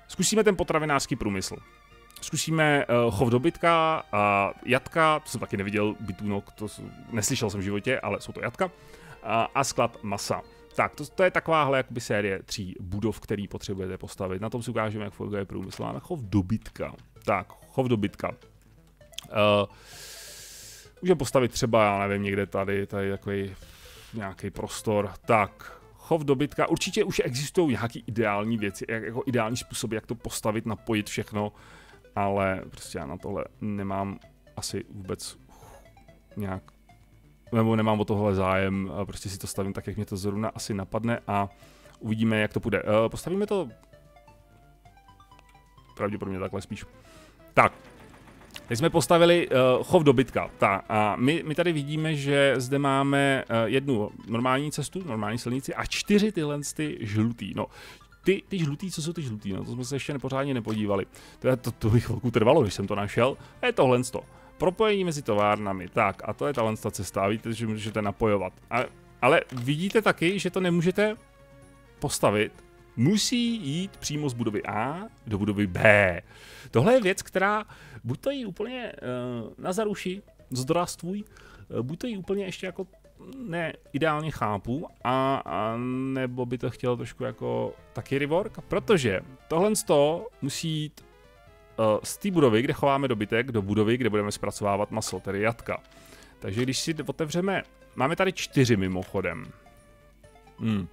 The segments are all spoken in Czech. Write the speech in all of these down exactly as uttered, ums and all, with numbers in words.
Zkusíme ten potravinářský průmysl. Zkusíme uh, chov dobytka a jatka, to jsem taky neviděl, bytůnok, to jsem, neslyšel jsem v životě, ale jsou to jatka. Uh, a sklad masa. Tak, to, to je takováhle jakoby série tří budov, který potřebujete postavit. Na tom si ukážeme, jak funguje průmysl. Máme chov dobytka. Tak, chov dobytka. Uh, můžeme postavit třeba, já nevím, někde tady, tady takový nějaký prostor. Tak, chov dobytka. Určitě už existují nějaký ideální věci, jak, jako ideální způsoby, jak to postavit, napojit všechno. Ale prostě já na tohle nemám asi vůbec nějak, nebo nemám o tohle zájem, prostě si to stavím tak, jak mě to zrovna asi napadne a uvidíme, jak to půjde. Postavíme to pravděpodobně takhle spíš. Tak, teď jsme postavili uh, chov dobytka. Tak, a my, my tady vidíme, že zde máme uh, jednu normální cestu, normální silnici a čtyři tyhle ty žlutý. No, Ty, ty žlutý, co jsou ty žlutý, no to jsme se ještě nepořádně nepodívali. To, je, to, to bych chvilku trvalo, když jsem to našel. Je tohle to. Propojení mezi továrnami. Tak, a to je tahle cesta. A víte, že můžete napojovat. A, ale vidíte taky, že to nemůžete postavit. Musí jít přímo z budovy A do budovy B. Tohle je věc, která buď to jí úplně uh, na zaruši, zdraz tvůj, uh, buď to jí úplně ještě jako ne ideálně chápu, a, a nebo by to chtělo trošku jako taky rework, protože tohle z toho musí jít uh, z té budovy, kde chováme dobytek, do budovy, kde budeme zpracovávat maso, tedy jatka. Takže když si otevřeme, máme tady čtyři mimochodem. Hmm.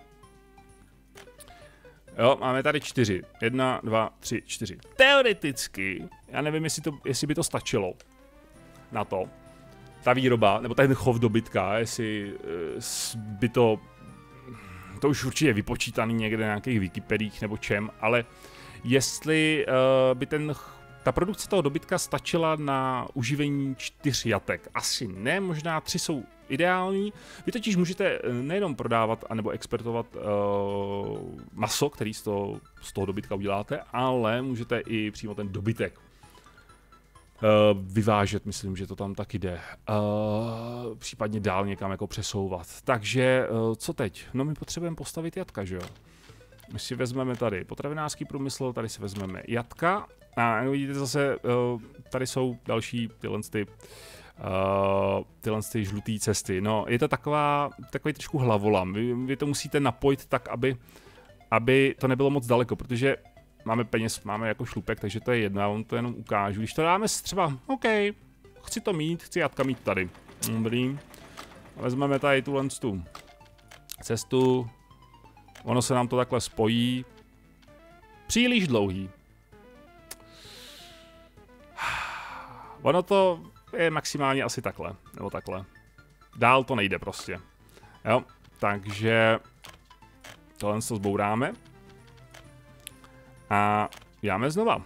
Jo, máme tady čtyři. Jedna, dva, tři, čtyři. Teoreticky, já nevím, jestli, to, jestli by to stačilo na to, ta výroba, nebo ten chov dobytka, jestli uh, by to, to už určitě je vypočítaný někde na nějakých Wikipediích nebo čem, ale jestli uh, by ten, ta produkce toho dobytka stačila na uživení čtyř jatek. Asi ne, možná tři jsou ideální. Vy totiž můžete nejenom prodávat anebo exportovat uh, maso, který z toho, z toho dobytka uděláte, ale můžete i přímo ten dobytek Uh, vyvážet, myslím, že to tam taky jde. Uh, případně dál někam jako přesouvat. Takže, uh, co teď? No my potřebujeme postavit jatka, že jo? My si vezmeme tady potravinářský průmysl, tady si vezmeme jatka. A vidíte zase, uh, tady jsou další tyhle ty, uh, tyhle ty žluté cesty. No, je to taková, takový trošku hlavolam. Vy, vy to musíte napojit tak, aby, aby to nebylo moc daleko, protože máme peněz, máme jako šlupek, takže to je jedno, já vám to jenom ukážu. Když to dáme třeba, OK, chci to mít, chci jatka mít tady. Dobrý. Vezmeme tady tuhle tu cestu. Ono se nám to takhle spojí. Příliš dlouhý. Ono to je maximálně asi takhle, nebo takhle. Dál to nejde prostě. Jo, takže tohle to zbouráme. A děláme znova.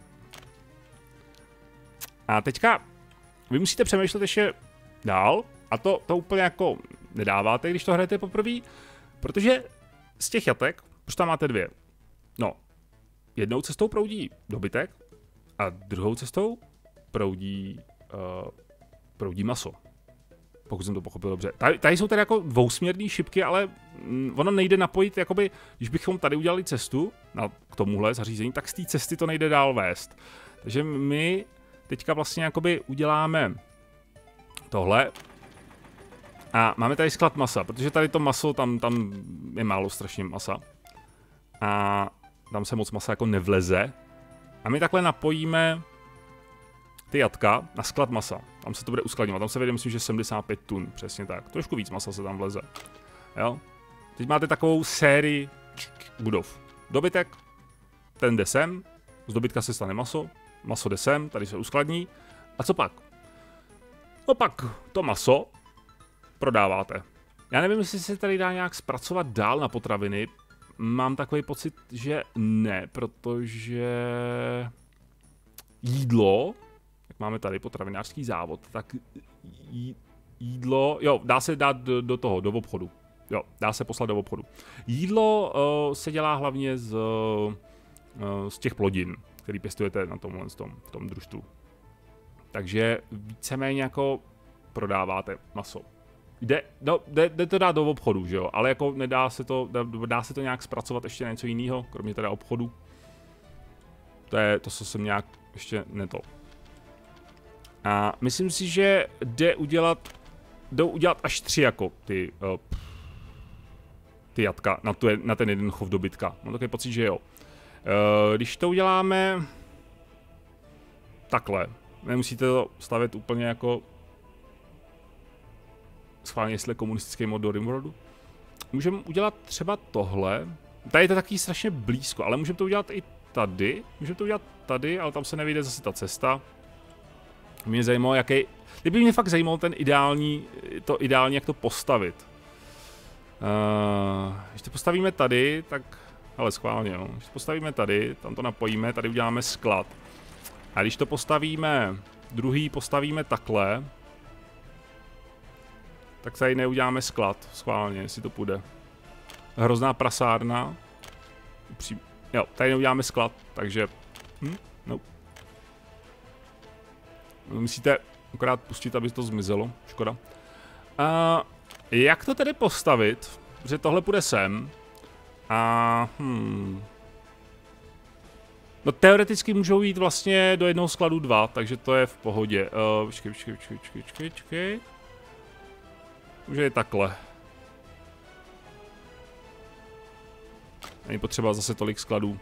A teďka vy musíte přemýšlet ještě dál a to, to úplně jako nedáváte, když to hrajete poprvé, protože z těch jatek, už tam máte dvě. No, jednou cestou proudí dobytek a druhou cestou proudí, uh, proudí maso. Pokud jsem to pochopil dobře. Tady, tady jsou tady jako dvousměrné šipky, ale mm, ono nejde napojit, jakoby, když bychom tady udělali cestu na, k tomuhle zařízení, tak z té cesty to nejde dál vést. Takže my teďka vlastně jakoby uděláme tohle a máme tady sklad masa, protože tady to maso, tam, tam je málo strašně masa a tam se moc masa jako nevleze a my takhle napojíme ty jatka na sklad masa. Tam se to bude uskladňovat. Tam se vede, myslím, že sedmdesát pět tun. Přesně tak. Trošku víc masa se tam vleze. Jo? Teď máte takovou sérii budov. Dobytek, ten jde sem, z dobytka se stane maso, maso jde sem, tady se uskladní. A co pak? No pak to maso prodáváte. Já nevím, jestli se tady dá nějak zpracovat dál na potraviny. Mám takový pocit, že ne, protože jídlo, jak máme tady potravinářský závod, tak jídlo, jo, dá se dát do, do toho, do obchodu. Jo, dá se poslat do obchodu. Jídlo uh, se dělá hlavně z, uh, z těch plodin, který pěstujete na tomhle tom, v tom družstvu. Takže víceméně jako prodáváte maso. Jde, no, jde, jde to dát do obchodu, že jo, ale jako nedá se to, dá, dá se to nějak zpracovat ještě něco jiného, kromě teda obchodu. To je to, co jsem nějak ještě neto. A myslím si, že jde udělat, jdou udělat až tři jako ty, uh, ty jatka na, tu, na ten jeden chov dobytka. Mám takový pocit, že jo. Uh, když to uděláme takhle, nemusíte to stavět úplně jako schválně, jestli komunistický mod do Rimworldu. Můžeme udělat třeba tohle. Tady je to taky strašně blízko, ale můžeme to udělat i tady. Můžeme to udělat tady, ale tam se nevyjde zase ta cesta. Mě zajímalo, jaký... Kdyby mě fakt zajímalo ten ideální, to ideální, jak to postavit. Uh, když to postavíme tady, tak... Ale schválně, jo. Když to postavíme tady, tam to napojíme, tady uděláme sklad. A když to postavíme, druhý postavíme takhle, tak tady neuděláme sklad, schválně, jestli to půjde. Hrozná prasárna. Upří... Jo, tady neuděláme sklad, takže... Hm? No. Musíte akorát pustit, aby to zmizelo, škoda. Uh, jak to tedy postavit? Protože tohle půjde sem. A... Hmm... No teoreticky můžou jít vlastně do jednoho skladu dva, takže to je v pohodě. Uh, počkej, počkej, počkej, počkej, počkej, počkej. Může je takhle. Není potřeba zase tolik skladů.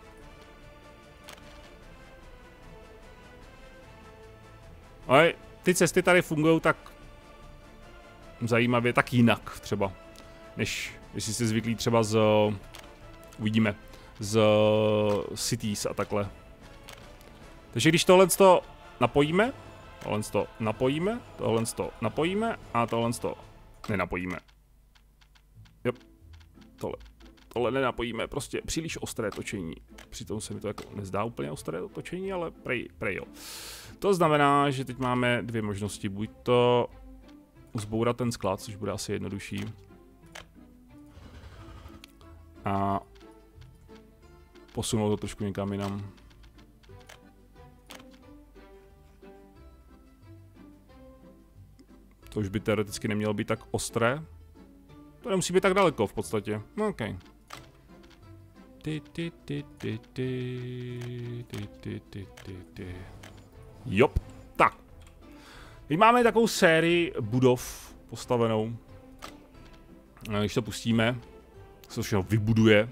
Ale ty cesty tady fungují tak zajímavě, tak jinak třeba, než jestli jste zvyklí třeba z, uvidíme, z cities a takhle. Takže když tohle to napojíme, tohle to napojíme, tohle to napojíme a tohle to nenapojíme. Jo, tohle. Tohle nenapojíme, prostě příliš ostré točení. Přitom se mi to jako nezdá úplně ostré točení, ale prej, prej jo. To znamená, že teď máme dvě možnosti. Buď to zbourat ten sklad, což bude asi jednodušší. A posunout to trošku někam jinam. To už by teoreticky nemělo být tak ostré. To nemusí být tak daleko v podstatě. No, OK. Ty, ty, ty, ty, ty, ty, ty, ty, ty, ty. Jop, tak. Teď máme takovou sérii budov postavenou. Když to pustíme, se všechno vybuduje.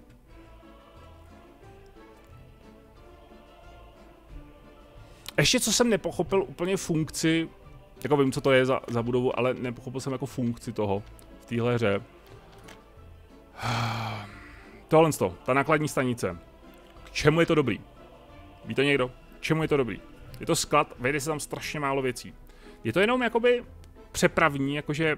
Ještě co jsem nepochopil úplně funkci, jako vím, co to je za, za budovu, ale nepochopil jsem jako funkci toho v téhle hře. Tohle to, ta nákladní stanice. K čemu je to dobrý? Ví to někdo? K čemu je to dobrý? Je to sklad, vejde se tam strašně málo věcí. Je to jenom jakoby přepravní, jakože...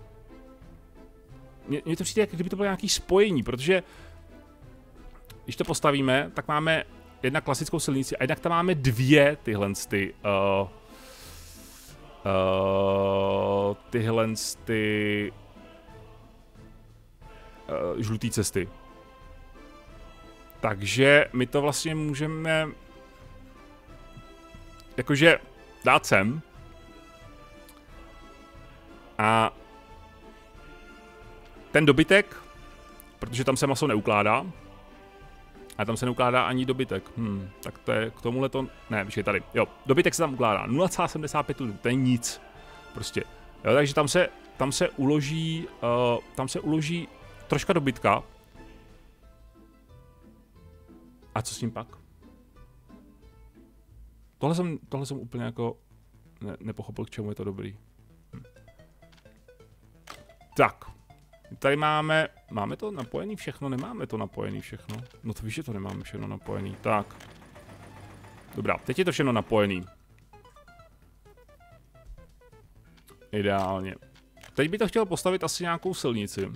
Mně to přijde, jak kdyby to bylo nějaký spojení, protože... Když to postavíme, tak máme jedna klasickou silnici a jednak tam máme dvě tyhle ty... Uh, uh, tyhle ty... Uh, žlutý cesty. Takže my to vlastně můžeme jakože dát sem a ten dobytek, protože tam se maso neukládá a tam se neukládá ani dobytek, hm, tak to je k tomuhle to, ne, počkej tady, jo, dobytek se tam ukládá, nula celá sedmdesát pět tun, to je nic, prostě, jo, takže tam se, tam se uloží, uh, tam se uloží troška dobytka. A co s tím pak? Tohle jsem, tohle jsem úplně jako ne, nepochopil, k čemu je to dobrý. Hm. Tak. Tady máme, máme to napojený všechno? Nemáme to napojený všechno. No to víš, že to nemáme všechno napojený. Tak. Dobrá, teď je to všechno napojený. Ideálně. Teď by to chtěl postavit asi nějakou silnici.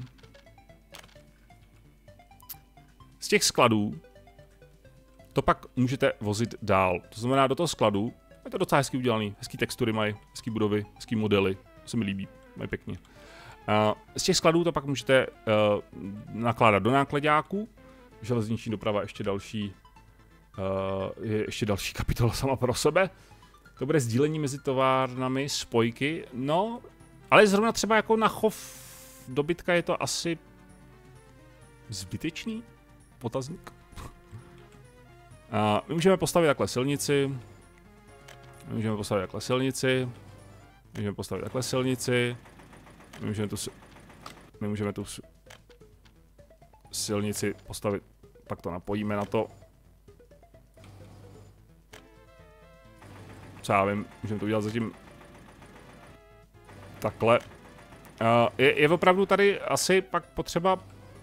Z těch skladů to pak můžete vozit dál. To znamená, do toho skladu je to docela hezky udělaný. Hezký textury mají, hezký budovy, hezký modely. To se mi líbí, mají pěkně. Uh, z těch skladů to pak můžete uh, nakládat do nákladáků. Železniční doprava ještě další, uh, je ještě další kapitola sama pro sebe. To bude sdílení mezi továrnami, spojky. No, ale zrovna třeba jako na chov dobytka je to asi zbytečný? Potazník. my můžeme postavit takhle silnici. My můžeme postavit takhle silnici. My můžeme postavit takhle silnici. My můžeme tu, my můžeme tu silnici postavit. Pak to napojíme na to. Co já vím, můžeme to udělat zatím takhle. Uh, je, je opravdu tady asi pak potřeba...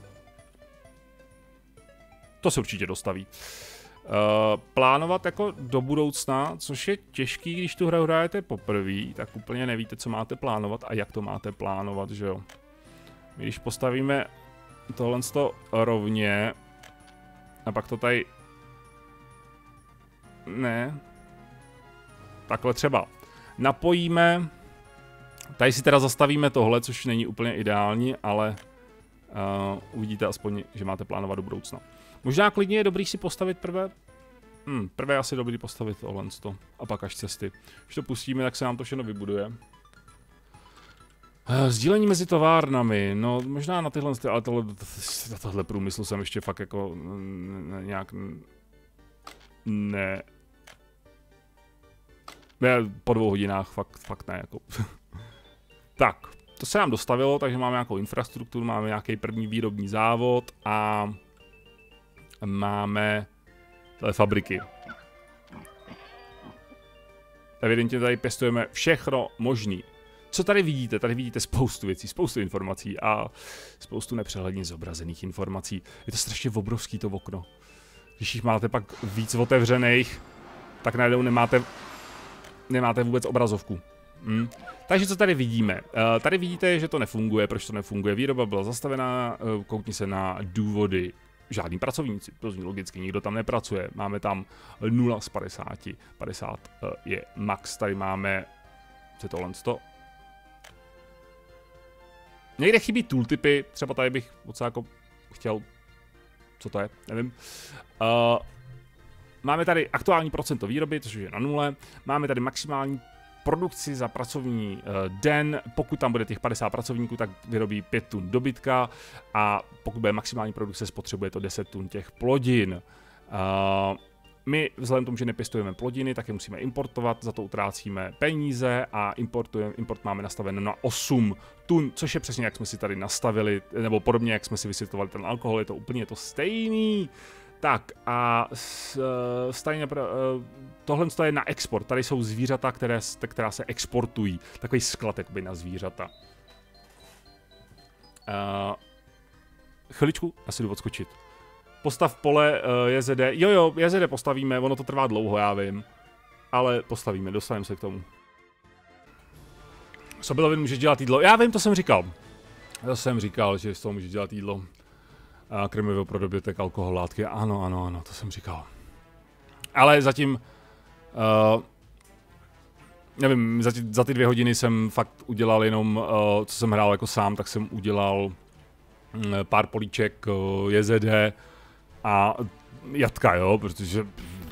To se určitě dostaví. Uh, plánovat jako do budoucna, což je těžký, když tu hru hrajete poprvé, tak úplně nevíte, co máte plánovat a jak to máte plánovat, že jo. Když postavíme tohle rovně a pak to tady... Ne. Takhle třeba napojíme. Tady si teda zastavíme tohle, což není úplně ideální, ale uh, uvidíte aspoň, že máte plánovat do budoucna. Možná klidně je dobrý si postavit prvé. Hmm, prvé asi dobrý postavit tohle a pak až cesty. Když to pustíme, tak se nám to všechno vybuduje. Uh, sdílení mezi továrnami, no možná na tyhle, ale tohle, tohle průmysl jsem ještě fakt jako ne, nějak ne... Po dvou hodinách fakt, fakt ne, jako. Tak, to se nám dostavilo, takže máme nějakou infrastrukturu, máme nějaký první výrobní závod a máme tady fabriky. Evidentně tady pěstujeme všechno možný. Co tady vidíte? Tady vidíte spoustu věcí, spoustu informací a spoustu nepřehledně zobrazených informací. Je to strašně obrovský to okno. Když jich máte pak víc otevřených, tak najednou nemáte... Nemáte vůbec obrazovku. Hmm. Takže co tady vidíme? Uh, tady vidíte, že to nefunguje. Proč to nefunguje? Výroba byla zastavená, uh, koukni se na důvody. Žádný pracovníci, to zní logicky, nikdo tam nepracuje. Máme tam nula z padesáti. padesát uh, je max. Tady máme... Co je tohle sto? Někde chybí tooltipy, třeba tady bych moc jako chtěl... Co to je? Nevím. Uh, Máme tady aktuální procento výroby, což je na nule. Máme tady maximální produkci za pracovní uh, den. Pokud tam bude těch padesát pracovníků, tak vyrobí pět tun dobytka. A pokud bude maximální produkce, spotřebuje to deset tun těch plodin. Uh, my vzhledem k tomu, že nepěstujeme plodiny, tak je musíme importovat, za to utrácíme peníze a importujeme, import máme nastaveno na osm tun, což je přesně jak jsme si tady nastavili, nebo podobně jak jsme si vysvětlovali ten alkohol, je to úplně to stejný. Tak a stejně tohle je na export, tady jsou zvířata, které, která se exportují, takový sklad jakoby na zvířata. Uh, chviličku, asi jdu odskočit. Postav pole uh, J Z D, jo jo, J Z D postavíme, ono to trvá dlouho, já vím, ale postavíme, dostaneme se k tomu. Z obilovin můžeš dělat jídlo, já vím, to jsem říkal. To jsem říkal, že z toho můžeš dělat jídlo. Krmivo pro dobytek, alkohol, látky, ano, ano, ano, to jsem říkal. Ale zatím, uh, nevím, za, za ty dvě hodiny jsem fakt udělal jenom, uh, co jsem hrál jako sám, tak jsem udělal um, pár políček uh, J Z D a jatka, jo, protože uh,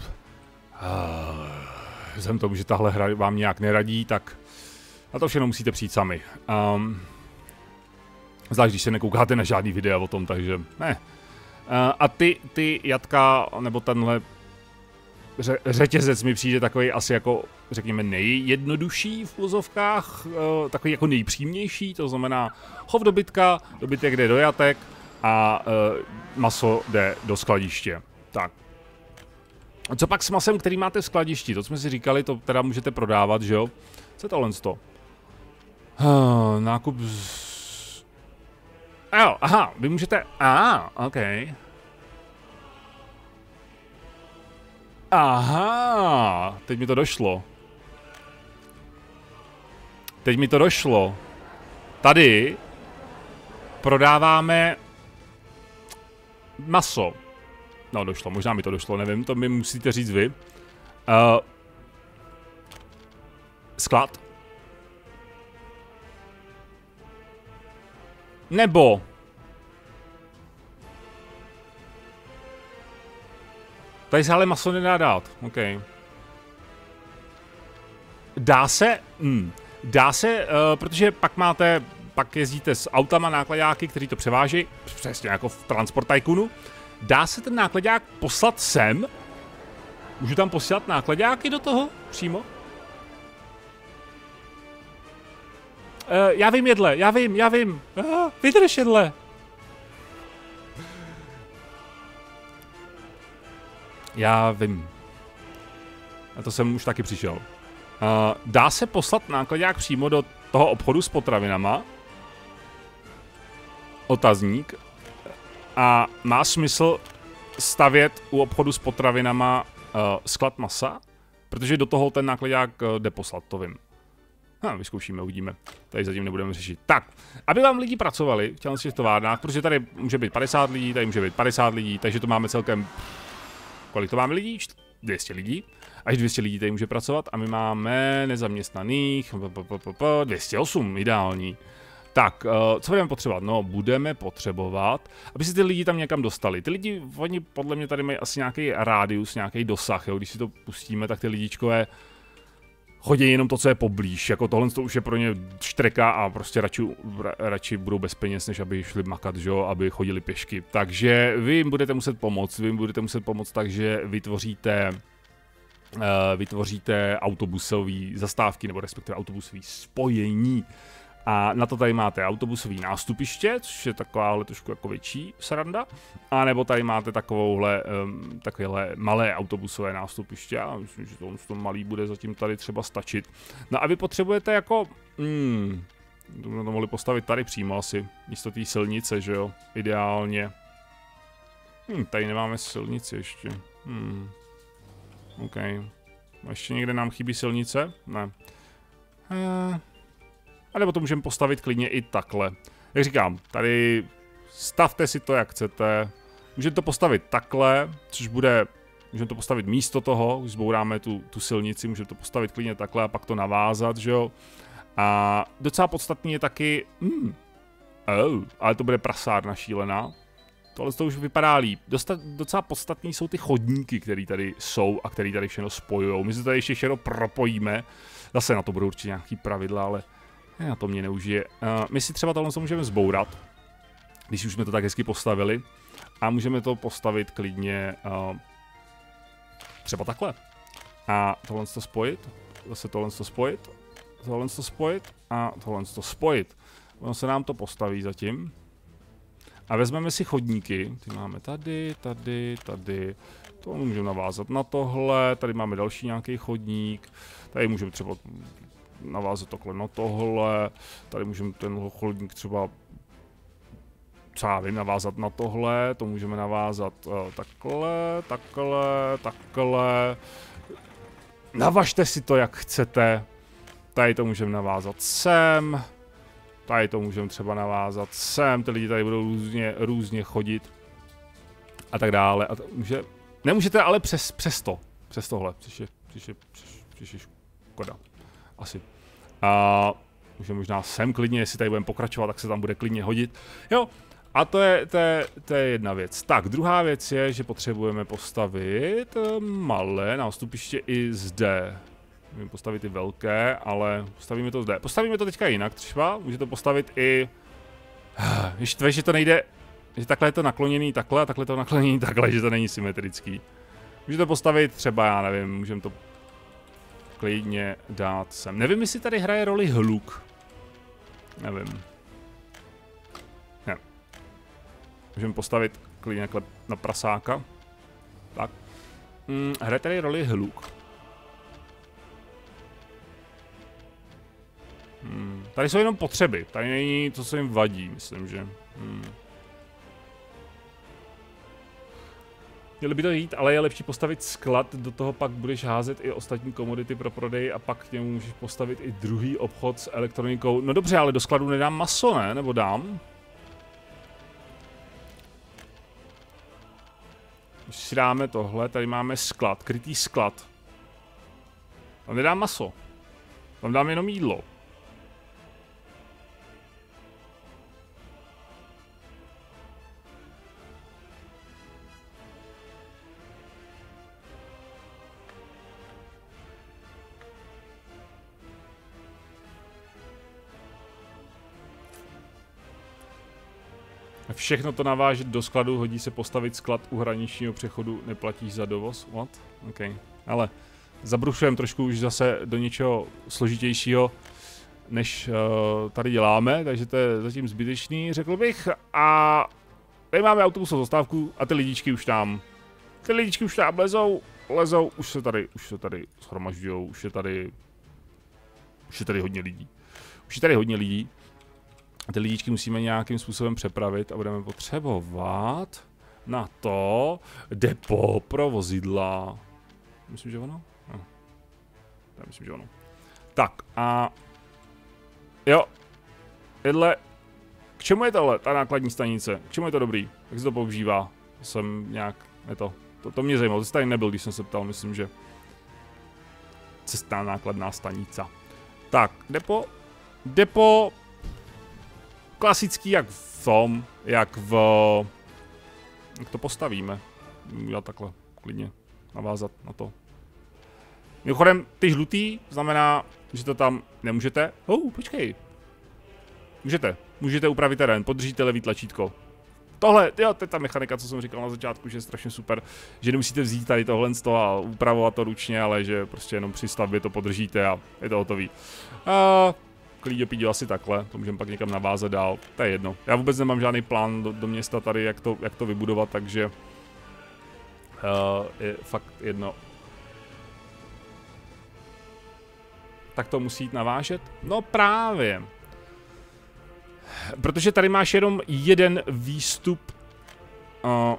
vzhledem tomu, že tahle hra vám nějak neradí, tak na to všechno musíte přijít sami. Um, Zvlášť, když se nekoukáte na žádný videa o tom, takže ne. Uh, a ty, ty jatka, nebo tenhle ře, řetězec mi přijde takový asi jako, řekněme, nejjednodušší v úzovkách, uh, takový jako nejpřímější, to znamená chov dobytka, dobytek jde do jatek a uh, maso jde do skladiště. Tak. Co pak s masem, který máte v skladišti? To jsme si říkali, to teda můžete prodávat, že jo? Co je tohle z toho? Uh, nákup z... Jo, aha, vy můžete... Aha, ok. Aha, teď mi to došlo. Teď mi to došlo. Tady prodáváme maso. No, došlo, možná mi to došlo, nevím, to mi musíte říct vy. Uh, sklad. Nebo tady se ale maso nedá dát, ok. Dá se, hmm. dá se, uh, protože pak máte, pak jezdíte s autama, nákladáky, kteří to převáží, přesně jako v Transport Tycoonu. Dá se ten nákladák poslat sem Můžu tam posílat nákladáky do toho přímo? Uh, já vím jedle, já vím, já vím. Uh, vydrž jedle. Já vím. A to jsem už taky přišel. Uh, dá se poslat nákladák přímo do toho obchodu s potravinama? Otazník. A má smysl stavět u obchodu s potravinama uh, sklad masa? Protože do toho ten nákladák uh, jde poslat, to vím. Ha, vyzkoušíme, uvidíme. Tady zatím nebudeme řešit. Tak, aby vám lidi pracovali v těch továrnách, protože tady může být padesát lidí, tady může být padesát lidí, takže to máme celkem... Kolik to máme lidí? dvě stě lidí. Až dvě stě lidí tady může pracovat a my máme nezaměstnaných dvě stě osm, ideální. Tak, uh, co budeme potřebovat? No, budeme potřebovat, aby si ty lidi tam někam dostali. Ty lidi, oni podle mě tady mají asi nějaký rádius, nějaký dosah, jo? Když si to pustíme, tak ty lidičkové chodí jenom to, co je poblíž, jako tohle to už je pro ně štreka a prostě radši, radši budou bez peněz, než aby šli makat, že jo, aby chodili pěšky. Takže vy jim budete muset pomoct, vy jim budete muset pomoct tak, že vytvoříte, uh, vytvoříte autobusové zastávky, nebo respektive autobusové spojení. A na to tady máte autobusový nástupiště, což je takováhle trošku jako větší sranda. A nebo tady máte takovouhle, um, takovéhle malé autobusové nástupiště. Já myslím, že to, to malý bude zatím tady třeba stačit. No a vy potřebujete jako... Hmm, to bychom to mohli postavit tady přímo asi, místo té silnice, že jo, ideálně. Hmm, tady nemáme silnici ještě. Hmm, OK. A ještě někde nám chybí silnice? Ne. Eh... A nebo to můžeme postavit klidně i takhle. Jak říkám, tady stavte si to, jak chcete. Můžete to postavit takhle, což bude, můžeme to postavit místo toho, když zbouráme tu, tu silnici, můžeme to postavit klidně takhle a pak to navázat, že jo. A docela podstatný je taky, hmm, oh, ale to bude prasárna šílená. Tohle to už vypadá líp. Dostat, docela podstatný jsou ty chodníky, které tady jsou a které tady všechno spojujou. My se tady ještě všechno propojíme. Zase na to budou určitě nějaký pravidla, ale na to mě neužije. Uh, my si třeba tohle můžeme zbourat, když už jsme to tak hezky postavili. A můžeme to postavit klidně uh, třeba takhle. A tohle to spojit, zase tohle to spojit, tohle to spojit a tohle to spojit. Ono se nám to postaví zatím. A vezmeme si chodníky, ty máme tady, tady, tady. To můžeme navázat na tohle, tady máme další nějaký chodník. Tady můžeme třeba navázat takhle na tohle, tady můžeme ten chodník třeba, co já vím, navázat na tohle, to můžeme navázat uh, takhle, takhle, takhle. Navažte si to, jak chcete. Tady to můžeme navázat sem. Tady to můžeme třeba navázat sem, ty lidi tady budou různě, různě chodit. A tak dále. A to může, nemůžete ale přes, přes to, přes tohle, což je, což je, což je škoda. Asi. A můžeme možná sem klidně, jestli tady budeme pokračovat, tak se tam bude klidně hodit. Jo, a to je, to je, to je jedna věc. Tak, druhá věc je, že potřebujeme postavit malé nástupiště i zde. Můžeme postavit i velké, ale postavíme to zde. Postavíme to teďka jinak třeba, můžete postavit i... Víš, tve, že to nejde, že takhle je to nakloněný takhle a takhle je to nakloněný takhle, že to není symetrický. Můžete postavit třeba, já nevím, můžeme to klidně dát sem. Nevím, jestli tady hraje roli hluk. Nevím. Ne. Můžeme postavit klidně na prasáka. Tak. Hmm, hraje tady roli hluk. Hmm. Tady jsou jenom potřeby. Tady není to, co jim vadí, myslím, že. Hmm. Měli by to jít, ale je lepší postavit sklad, do toho pak budeš házet i ostatní komodity pro prodej a pak k němu můžeš postavit i druhý obchod s elektronikou. No dobře, ale do skladu nedám maso, ne? Nebo dám? Když si dáme tohle, tady máme sklad, krytý sklad. Tam nedám maso. Tam dám jenom jídlo. Všechno to navážet do skladu, hodí se postavit sklad u hraničního přechodu, neplatíš za dovoz? What? OK. Ale zabrušujeme trošku už zase do něčeho složitějšího, než uh, tady děláme, takže to je zatím zbytečný, řekl bych. A tady máme autobusovou zastávku a ty lidičky už tam. Ty lidičky už tam lezou, lezou, už se tady, už se tady shromažďujou, už je tady, už je tady hodně lidí. Už je tady hodně lidí. A ty lidičky musíme nějakým způsobem přepravit a budeme potřebovat na to depo pro vozidla. Myslím, že ono? No. Já myslím, že ono. Tak a jo, jedle, k čemu je tohle, ta nákladní stanice? K čemu je to dobrý? Jak se to používá? Jsem nějak, je to, to, to mě zajímalo, to jsi tady nebyl, když jsem se ptal, myslím, že cestná nákladná stanice. Tak, depo, depo, klasický jak v tom, jak v, jak to postavíme. Já takhle, klidně, navázat na to. Mimochodem, ty žlutý znamená, že to tam nemůžete. Oh, počkej. Můžete, můžete upravit terén, podržíte levý tlačítko. Tohle, jo, to je ta mechanika, co jsem říkal na začátku, že je strašně super, že nemusíte vzít tady tohle z toho a upravovat to ručně, ale že prostě jenom při stavbě to podržíte a je to hotový. A klíďo píďo asi takhle, to můžeme pak někam navázat dál, to je jedno. Já vůbec nemám žádný plán do, do města tady, jak to, jak to vybudovat, takže uh, je fakt jedno. Tak to musí jít navážet? No právě. Protože tady máš jenom jeden výstup. Uh,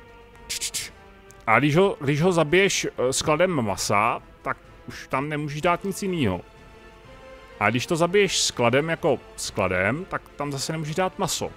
a když ho, když ho zabiješ skladem masa, tak už tam nemůžeš dát nic jiného. A když to zabiješ skladem jako skladem, tak tam zase nemůžeš dát maso.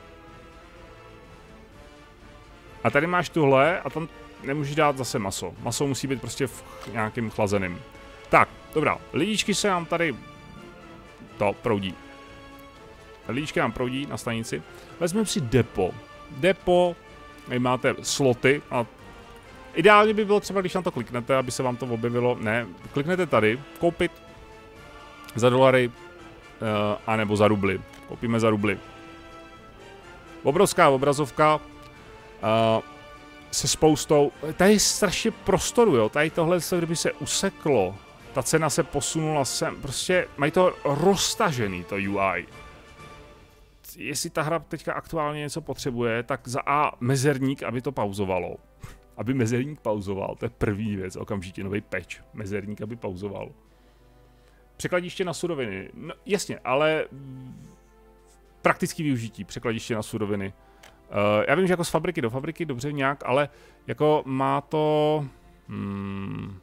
A tady máš tuhle a tam nemůžeš dát zase maso. Maso musí být prostě v nějakým chlazeným. Tak, dobrá, lidičky se nám tady to proudí. Lidičky nám proudí na stanici. Vezmeme si depo. Depo, tady máte sloty a ideálně by bylo třeba, když na to kliknete, aby se vám to objevilo. Ne, kliknete tady, koupit za dolary, uh, anebo za rubly. Koupíme za rubly. Obrovská obrazovka uh, se spoustou. Tady je strašně prostoru, jo. Tady tohle, kdyby se useklo, ta cena se posunula sem. Prostě mají to roztažený, to U I. Jestli ta hra teďka aktuálně něco potřebuje, tak za A mezerník, aby to pauzovalo. Aby mezerník pauzoval, to je první věc, okamžitě nový patch. Mezerník, aby pauzoval. Překladiště na suroviny. No, jasně, ale praktický využití překladiště na suroviny. Uh, já vím, že jako z fabriky do fabriky dobře nějak, ale jako má to... Hmm,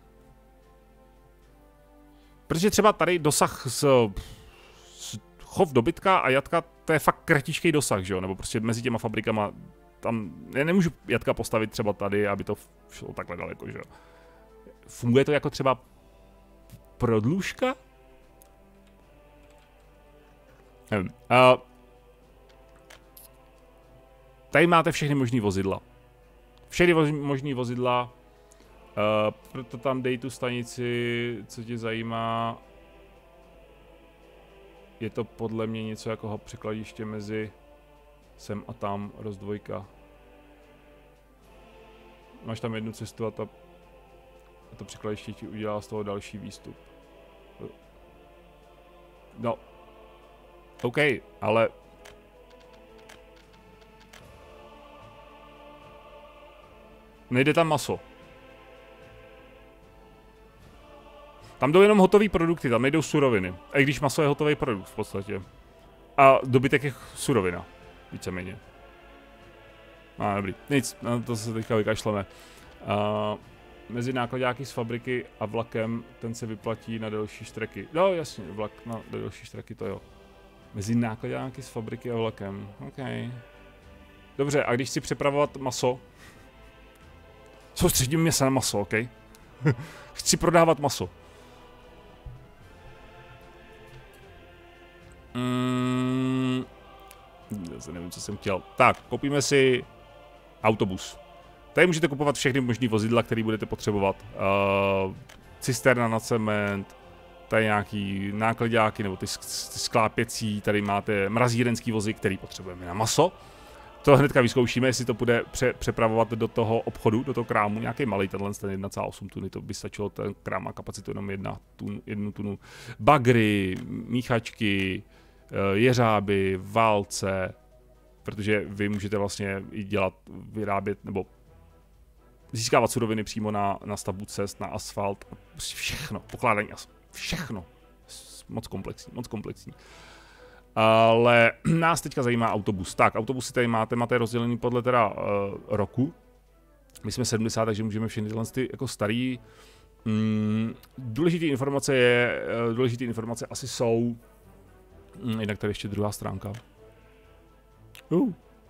protože třeba tady dosah z, z chov dobytka a jatka, to je fakt kratičký dosah, že jo? Nebo prostě mezi těma fabrikama, tam já nemůžu jatka postavit třeba tady, aby to šlo takhle daleko, že jo? Funguje to jako třeba prodlužka? Nevím. Uh, tady máte všechny možný vozidla. Všechny voz, možný vozidla. Uh, proto tam dej tu stanici, co tě zajímá. Je to podle mě něco jako překladiště mezi sem a tam, rozdvojka. Máš tam jednu cestu a, ta, a to překladiště ti udělá z toho další výstup. No. OK, ale... Nejde tam maso. Tam jdou jenom hotové produkty, tam nejdou suroviny. A i když maso je hotový produkt v podstatě. A dobytek je surovina. Víceméně. A dobrý, nic, na to se teďka vykašleme. Uh, mezi nákladáky z fabriky a vlakem, ten se vyplatí na delší štreky. No jasně, vlak na delší štreky, to jo. Mezi nákladáky z fabriky a vlakem, OK. Dobře, a když chci přepravovat maso, soustředím se na maso, OK? Chci prodávat maso. Mm, já nevím, co jsem chtěl. Tak, koupíme si autobus. Tady můžete kupovat všechny možný vozidla, které budete potřebovat. Uh, cisterna na cement, tady nějaký nákladáky nebo ty sklápěcí, tady máte mrazírenský vozy, který potřebujeme na maso. To hnedka vyzkoušíme, jestli to bude pře přepravovat do toho obchodu, do toho krámu, nějaký malý, tenhle ten jedna celá osm tuny, to by stačilo, ten krám má kapacitu jenom jedna tun, jednu tunu. Bagry, míchačky, jeřáby, válce, protože vy můžete vlastně i dělat, vyrábět, nebo získávat suroviny přímo na, na stavbu cest, na asfalt, všechno, pokládání asfalt, všechno. Moc komplexní, moc komplexní. Ale nás teďka zajímá autobus. Tak, autobusy tady máte, máte rozdělený podle teda uh, roku. My jsme sedmdesát, takže můžeme všechny tyhle ty jako starý. Mm, důležité informace je, uh, důležité informace asi jsou, mm, jinak tady ještě druhá stránka. Uh.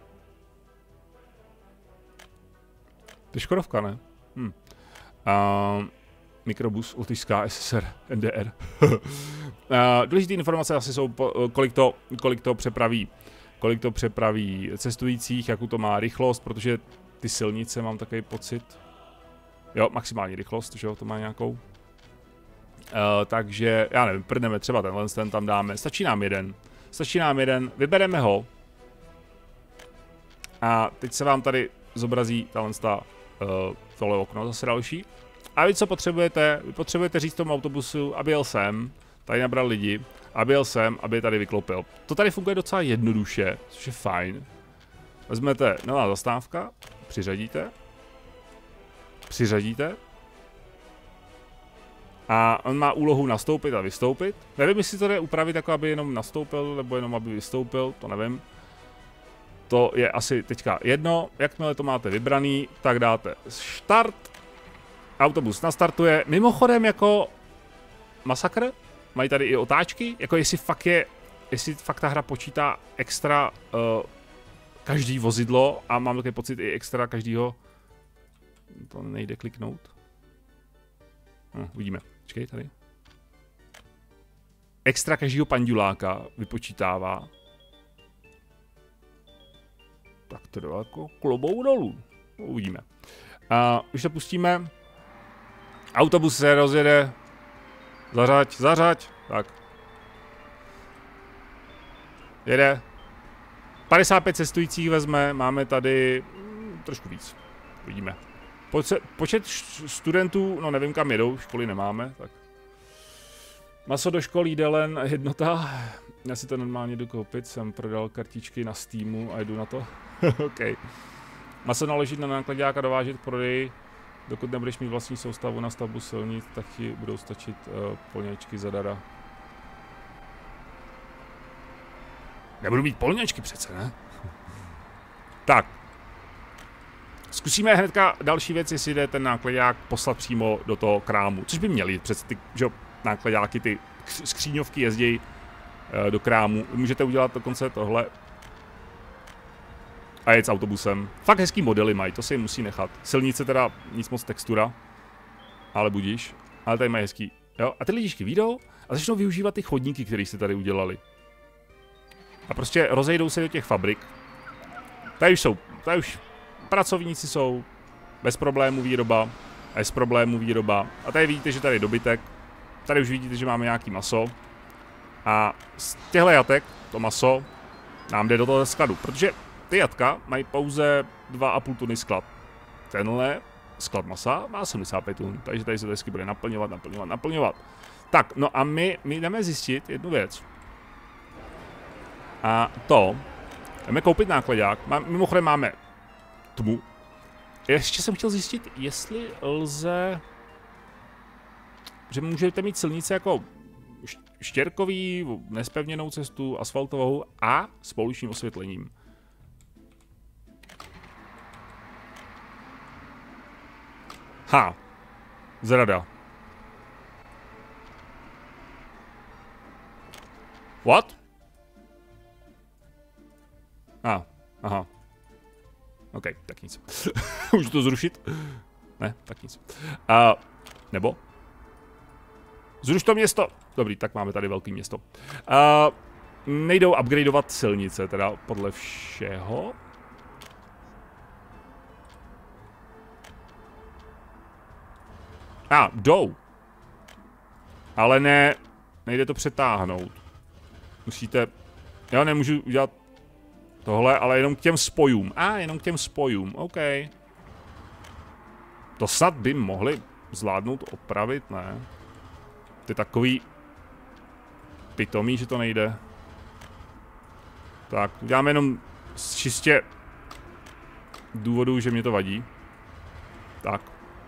To je Škodovka, ne? Hm. Uh, Mikrobus, Lotyšská, S S R, N D R. uh, důležité informace asi jsou, po, kolik, to, kolik to přepraví, kolik to přepraví cestujících, jakou to má rychlost, protože ty silnice mám takový pocit. Jo, maximální rychlost, že jo, to má nějakou. Uh, takže, já nevím, prdneme třeba tenhle, ten tam dáme, stačí nám jeden. Stačí nám jeden, vybereme ho. A teď se vám tady zobrazí tahle uh, tohle okno, zase další. A vy co potřebujete? Vy potřebujete říct tomu autobusu, aby jel sem, tady nabral lidi, aby jel sem, aby je tady vyklopil. To tady funguje docela jednoduše, což je fajn. Vezmete nová zastávka, přiřadíte, přiřadíte a on má úlohu nastoupit a vystoupit. Nevím, jestli to jde upravit jako, aby jenom nastoupil, nebo jenom aby vystoupil, to nevím. To je asi teďka jedno, jakmile to máte vybraný, tak dáte start. Autobus nastartuje, mimochodem jako masakr, mají tady i otáčky, jako jestli fakt je, jestli fakt ta hra počítá extra uh, každý vozidlo a mám takový pocit i extra každýho, to nejde kliknout. No, uvidíme, počkej tady. Extra každýho panduláka vypočítává. Tak to jde jako klobou dolů, uvidíme. Uh, když to pustíme, autobus se rozjede, zařaď, zařaď, tak. Jede. padesát pět cestujících vezme, máme tady mm, trošku víc, vidíme. Počet, počet studentů, no nevím kam jedou, školy nemáme, tak. Maso do škol jde len jednota, já si to normálně jdu koupit, jsem prodal kartičky na Steamu a jdu na to. OK. Maso naložit na náklaďák a dovážet k prodeji. Dokud nebudeš mít vlastní soustavu na stavbu silnic, tak ti budou stačit uh, polňačky zadara. Nebudu mít polňačky přece, ne? Tak. Zkusíme hnedka další věc, jestli jde ten náklaďák poslat přímo do toho krámu. Což by měli, přece ty že, náklaďáky, ty skříňovky jezdí uh, do krámu. Můžete udělat dokonce tohle. A jet s autobusem. Fakt hezký modely mají, to se jim musí nechat. Silnice teda nic moc textura, ale budíš. Ale tady mají hezký. Jo? A ty lidičky vyjdou a začnou využívat ty chodníky, které jste tady udělali. A prostě rozejdou se do těch fabrik. Tady už jsou, tady už pracovníci jsou, bez problémů výroba, bez problémů výroba. A tady vidíte, že tady je dobytek. Tady už vidíte, že máme nějaký maso. A z těchto jatek, to maso, nám jde do toho skladu, protože ty jatka mají pouze dva a půl tuny sklad. Tenhle sklad masa má sedmdesát pět tun, takže tady se to hezky bude naplňovat, naplňovat, naplňovat. Tak, no a my, my jdeme zjistit jednu věc. A to, jdeme koupit náklaďák, Má, mimochodem máme tmu. Ještě jsem chtěl zjistit, jestli lze, že můžete mít silnice jako štěrkový, nespevněnou cestu, asfaltovou a s pouličním osvětlením. Ha, zrada. What? A, ah, aha. OK, tak nic. Můžu to zrušit? Ne, tak nic. Uh, nebo? Zruš to město! Dobrý, tak máme tady velké město. Uh, nejdou upgradeovat silnice, teda podle všeho. A, ah, jdou. Ale ne, nejde to přetáhnout. Musíte, já nemůžu udělat Tohle, ale jenom k těm spojům. A, ah, jenom k těm spojům, OK. To snad by mohli zvládnout opravit, ne? To je takový pitomý, že to nejde. Tak, uděláme jenom z čistě důvodu, že mě to vadí. Tak.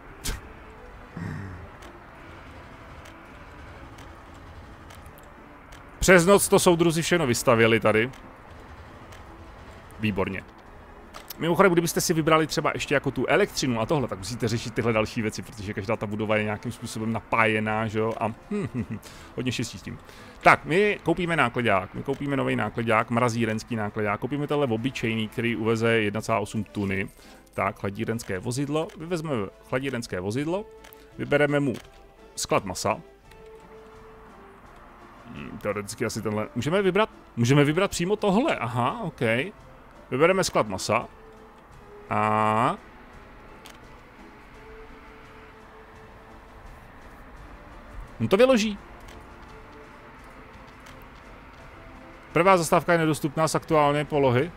Přes noc to soudruzi všechno vystavěli tady. Výborně. Mimochodem, kdybyste si vybrali třeba ještě jako tu elektřinu a tohle, tak musíte řešit tyhle další věci, protože každá ta budova je nějakým způsobem napájená, že jo, a hm, hm, hm, hodně štěstí s tím. Tak, my koupíme nákladák, my koupíme nový nákladák, mrazírenský nákladák, koupíme tenhle obyčejný, který uveze jedna celá osm tuny. Tak, chladírenské vozidlo, vyvezmeme chladírenské vozidlo, vybereme mu sklad masa. Hmm, teoreticky asi tenhle, můžeme vybrat, můžeme vybrat přímo tohle, aha, OK. Vybereme sklad masa. A... on to vyloží. Prvá zastávka je nedostupná z aktuální polohy.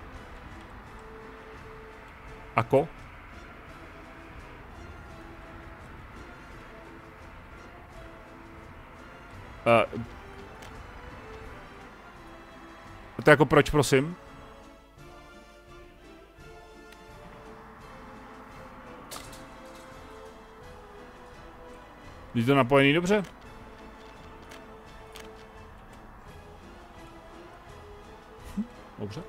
Ako? Uh, to jako proč, prosím? Je to napojený dobře? Hm, dobře.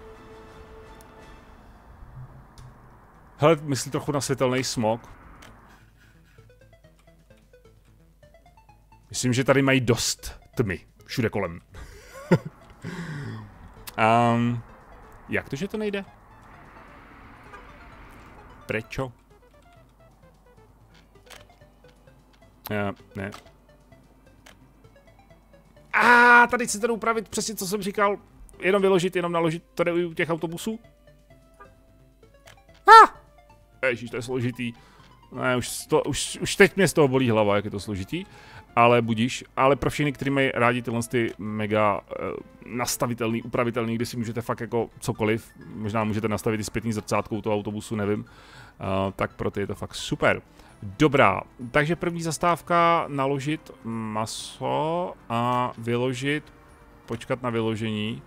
Hele, myslí trochu na světelný smog. Myslím, že tady mají dost tmy. Všude kolem. um, jak to, že to nejde? Prečo? Uh, ne. A ah, tady chcete upravit přesně, co jsem říkal. Jenom vyložit, jenom naložit to jde u těch autobusů. Ah! Ježíš, to je složitý. Ne, už, to, už, už teď mě z toho bolí hlava, jak je to složitý. Ale budíš. Ale pro všechny, kteří mají rádi tyhle ty mega uh, nastavitelný, upravitelný, kde si můžete fakt jako cokoliv. Možná můžete nastavit i zpětný zrcátko toho autobusu, nevím. Uh, tak pro ty je to fakt super. Dobrá, takže první zastávka, naložit maso a vyložit, počkat na vyložení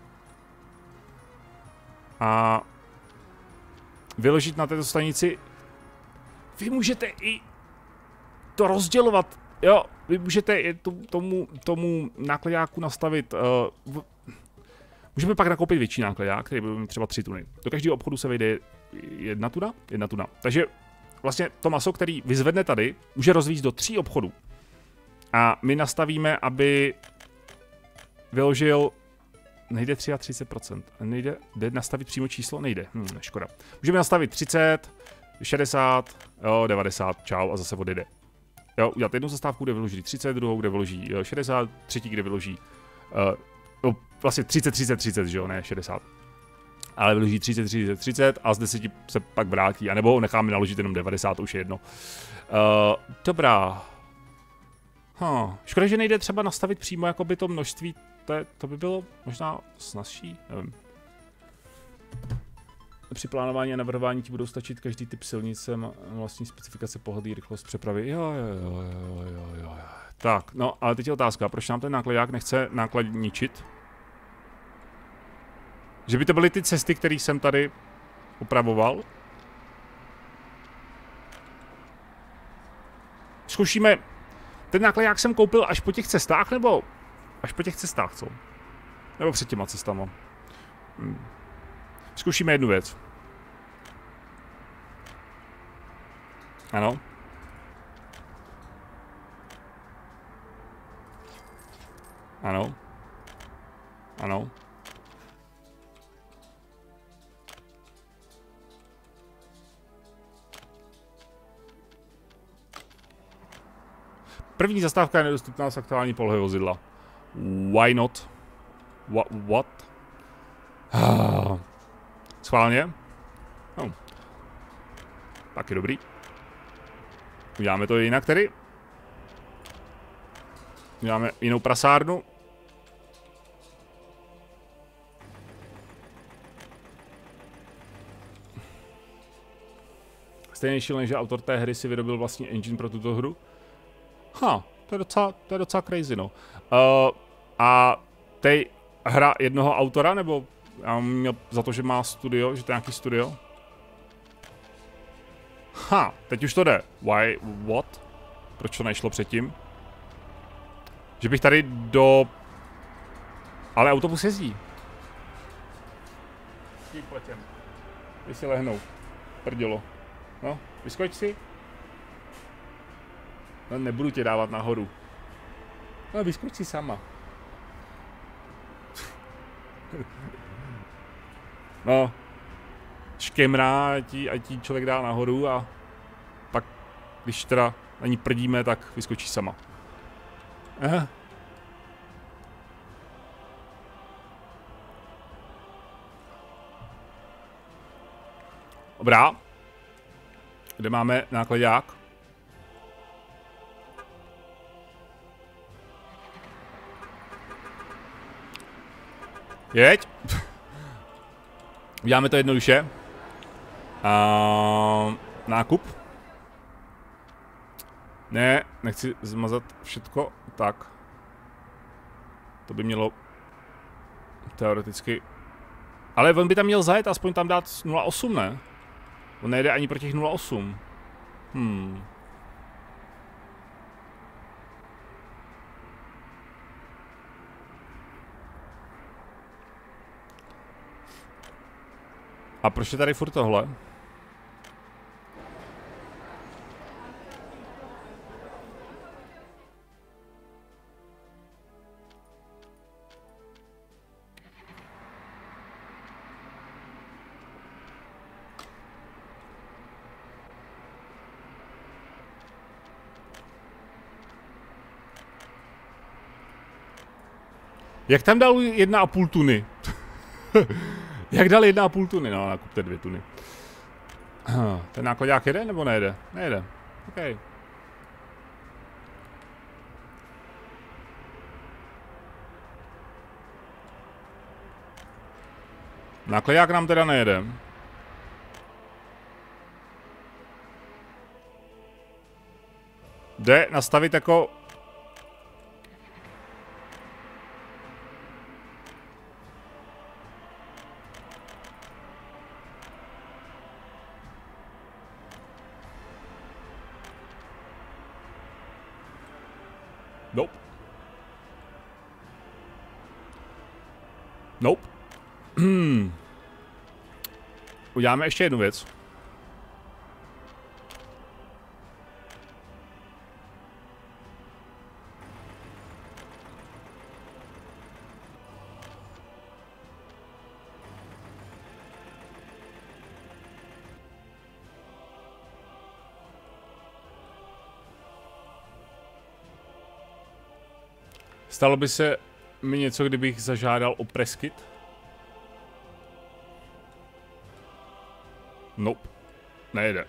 a vyložit na této stanici. Vy můžete i to rozdělovat, jo, vy můžete i tomu, tomu nákladáku nastavit, uh, můžeme pak nakoupit větší nákladák, který bude mít třeba tři tuny. Do každého obchodu se vejde jedna tuna, jedna tuna, takže vlastně to maso, který vyzvedne tady, může rozvíjet do tří obchodů. A my nastavíme, aby vyložil, nejde třicet tři procent, nejde, jde nastavit přímo číslo, nejde, hm, škoda. Můžeme nastavit třicet, šedesát, jo, devadesát, čau a zase odjede. Jo, udělat jednu zastávku, kde vyloží třicet, druhou, kde vyloží šedesát, třetí, kde vyloží, uh, no, vlastně třicet, třicet, třicet, že jo, ne šedesát. Ale vyloží třicet, třicet, třicet a z deseti se pak vrátí, anebo ho necháme naložit jenom devadesát, už je jedno. Uh, dobrá. Huh. Škoda, že nejde třeba nastavit přímo jakoby to množství, to, je, to by bylo možná snazší, nevím. Při plánování a navrhování ti budou stačit každý typ silnice, vlastní specifikace, pohodlí, rychlost přepravy. Jo, jo, jo, jo, jo, jo. Tak, no, ale teď je otázka, proč nám ten nákladák nechce náklad ničit? Že by to byly ty cesty, které jsem tady upravoval. Zkoušíme, ten nákladák jsem koupil až po těch cestách, nebo až po těch cestách, co? Nebo před těma cestama. Hmm. Zkoušíme jednu věc. Ano. Ano. Ano. První zastávka je nedostupná z aktuální polohy vozidla. Why not? What? What? Ah. Schválně? No. Taky dobrý. Uděláme to jinak tedy. Uděláme jinou prasárnu. Stejně šílený, že autor té hry si vyrobil vlastní engine pro tuto hru. Ha, to je docela, to je docela crazy, no. Uh, a tej hra jednoho autora, nebo já mám měl za to, že má studio, že to je nějaký studio? Ha, teď už to jde. Why, what? Proč to nešlo předtím? Že bych tady do... Ale autobus jezdí. Tím pletěm. Když si lehnou. Prdělo. No, vyskoč si. No, nebudu tě dávat nahoru. No, vyskoč si sama. No. Škemrá, ať ti, ať ti člověk dá nahoru a pak, když teda na ní prdíme, tak vyskočí sama. Aha. Dobrá. Kde máme nákladák? Jeď. Uděláme to jednoduše. Uh, nákup. Ne, nechci zmazat všetko. Tak. To by mělo teoreticky. Ale on by tam měl zajet, aspoň tam dát nula osm, ne? On nejde ani pro těch nula osm. Hmm. A proč je tady furt tohle? Jak tam dal jedna a půl tuny? Jak dal jedna a půl tuny? No, nakupte dvě tuny. Ten nákladák jede nebo nejede? Nejede. OK. Nákladák nám teda nejede. Jde nastavit jako... Nope. Nope. Hmm. Uděláme ještě jednu věc. Stalo by se mi něco, kdybych zažádal o preskit? Nope. Nejde.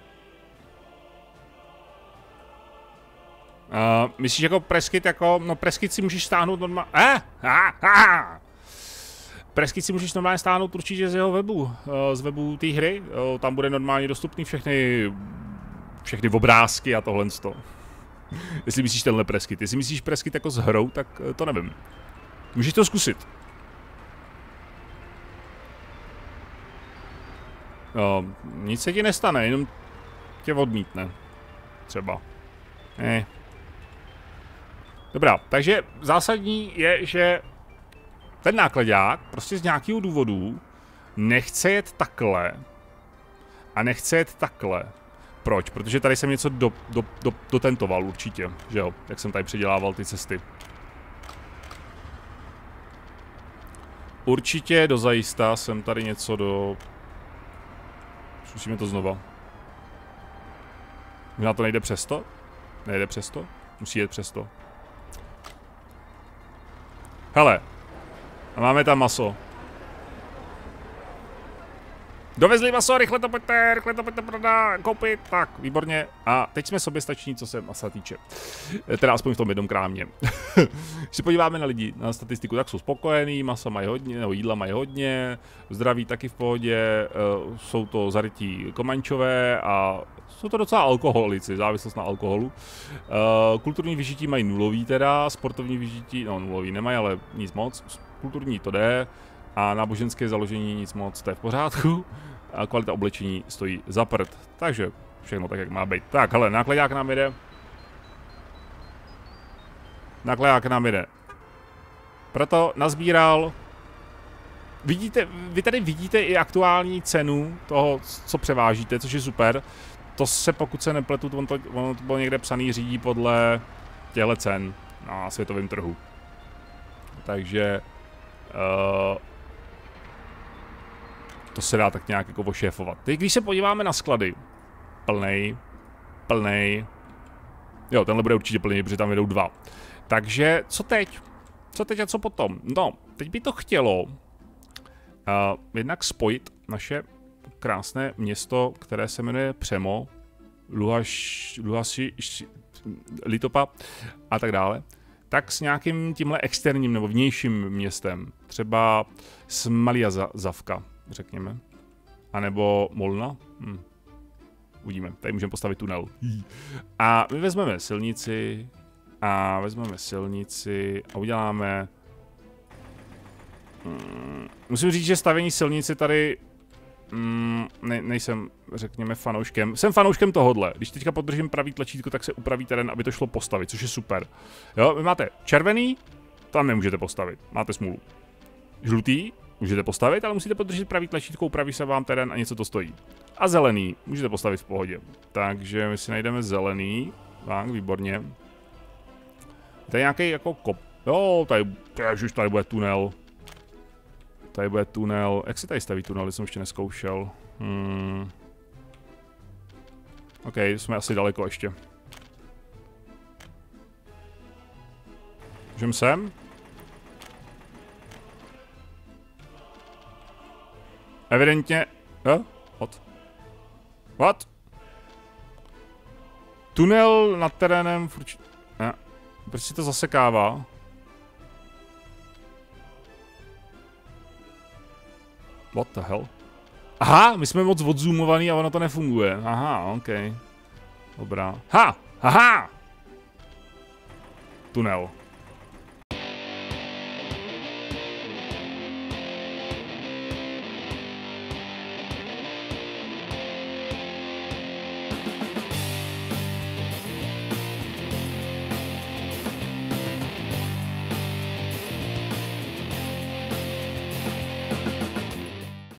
Uh, myslíš jako preskit jako, no preskit si můžeš stáhnout normálně, eh, ah, ah. Preskit si můžeš normálně stáhnout určitě z jeho webu, uh, z webu té hry, uh, tam bude normálně dostupný všechny, všechny obrázky a tohle z toho. Jestli myslíš tenhle preskit, jestli myslíš preskit jako s hrou, tak uh, to nevím. Můžeš to zkusit. Uh, nic se ti nestane, jenom tě odmítne. Třeba. Eh. Dobrá, takže zásadní je, že ten nákladák prostě z nějakého důvodu nechce jet takhle a nechce jet takhle. Proč? Protože tady jsem něco do, do, do, dotentoval určitě, že jo, jak jsem tady předělával ty cesty. Určitě dozajista jsem tady něco do... Zkusíme to znova. Možná to nejde přesto? Nejde přesto? Musí jet přesto. Hele. A máme tam maso. Dovezli maso, rychle to pojďte, rychle to pojďte prodat, koupit, tak, výborně. A teď jsme soběstační, co se masa týče. Teda aspoň v tom jednom krámě. Když se podíváme na lidi, na statistiku, tak jsou spokojení, masa mají hodně, nebo jídla mají hodně, zdraví taky v pohodě, jsou to zarytí komančové a jsou to docela alkoholici, závislost na alkoholu. Kulturní vyžití mají nulový teda, sportovní vyžití, no nulový nemají, ale nic moc, kulturní to jde. A náboženské založení nic moc, to je v pořádku. A kvalita oblečení stojí za prd. Takže všechno tak, jak má být. Tak, hele, nákladák nám jede. Nákladák nám jede. Proto nazbíral. Vidíte, vy tady vidíte i aktuální cenu toho, co převážíte, což je super. To se, pokud se nepletu, on to, on to bylo někde psaný, řídí podle těchto cen na světovém trhu. Takže... Uh, to se dá tak nějak jako ošéfovat. Teď když se podíváme na sklady. Plnej. Plnej. Jo, tenhle bude určitě plný, protože tam jedou dva. Takže, co teď? Co teď a co potom? No, teď by to chtělo uh, jednak spojit naše krásné město, které se jmenuje Přemo, Luhaš, Luhaši, Litopa a tak dále. Tak s nějakým tímhle externím nebo vnějším městem. Třeba Smalia Zavka, řekněme. A nebo Molna. Hm. Uvidíme, tady můžeme postavit tunel. A my vezmeme silnici a vezmeme silnici a uděláme... Hmm. Musím říct, že stavění silnici tady mm, ne, nejsem, řekněme, fanouškem. Jsem fanouškem tohodle. Když teďka podržím pravý tlačítko, tak se upraví terén, aby to šlo postavit, což je super. Jo, vy máte červený, tam nemůžete postavit, máte smůlu. Žlutý můžete postavit, ale musíte podržet pravý tlačítko, upraví se vám terén a něco to stojí. A zelený můžete postavit v pohodě. Takže my si najdeme zelený, tak, výborně. Tady nějaký jako kop. Jo, tady, ježiš, tady bude tunel. Tady bude tunel. Jak se tady staví tunel, jsem ještě neskoušel. Hmm. OK, jsme asi daleko ještě. Můžeme sem? Evidentně... Eh? What? What? Tunel nad terénem furt... Ne. Proč si to zasekává? What the hell? Aha, my jsme moc odzoomovaný a ono to nefunguje. Aha, OK. Dobrá. Ha! Haha! Tunel.